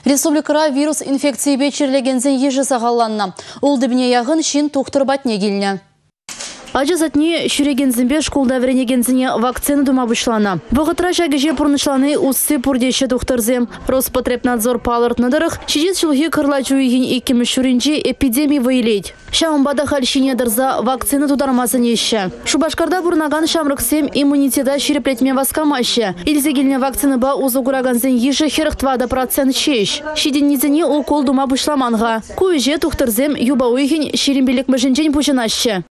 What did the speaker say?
Республикара вирус инфекции бечерлегензен ежі сағаланна. Ол дебіне яғын шин туқтыр батне келіне. Ажазатне шүрегензінбе школда вренегензіне вакцины дума бұшлана. Бұғытра жагеже пұрнышланы ұссы пұрдеші тұқтырзем. Роспотребнадзор палыртныдырық, шедет жылғы кырлачу еген екімі шүрінже эпидемия выйлейд. Шамбада хальшине дырза вакцины тудармасын еші. Шубашкарда бұрнаган шамрықсем иммунитета шереплетме васкамашы. Илзегеліне вакцины ба узугураганзен еші херықтвада процент шеш. Шеденнезіне укол дума бұшламанға. Куеже тұқтырзем юба уйген шерембелік мүжінжен бұжынашы.